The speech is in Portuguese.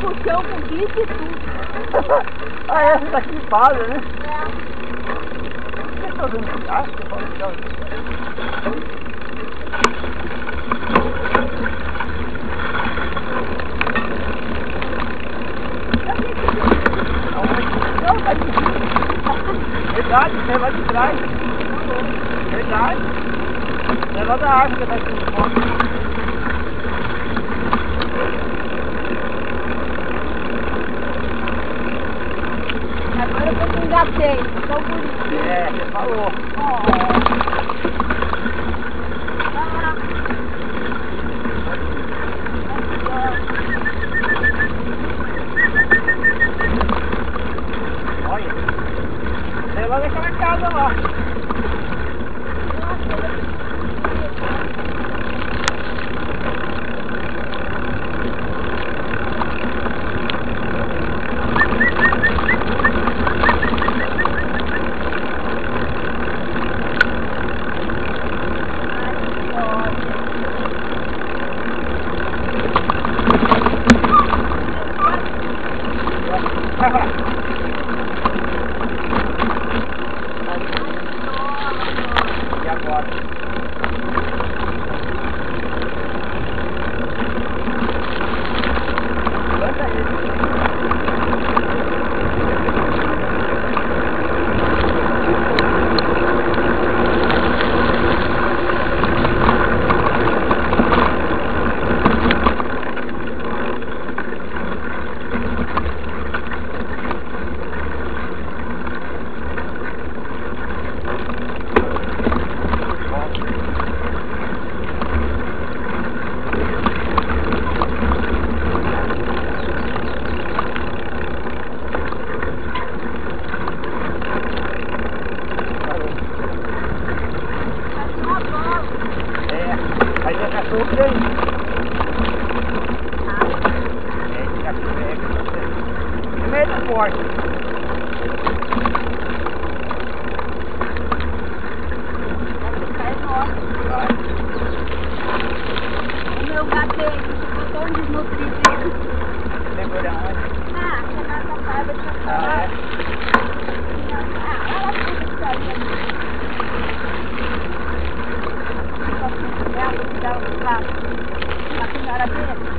pro chão com bicho e tudo. Ah, essa daqui fala, né? É. Por que eu tô vendo gato? Eu falo que não, tá de verdade, você vai de trás. Verdade. Leva da árvore que tá aqui no foco. Agora eu tô com engatei, só por isso. É, você falou. Olha, você vai naquela casa lá. E agora? Levanta ele. Aí já cachorro por aí. É, esse cachorro é que você. No meio do porte. Vai. O meu gato ficou tão desnutrido. Segura onde? Ah, você vai com a raiva de Ah, é. ela fica isso aí. Ela dá um prato. A senhora dele.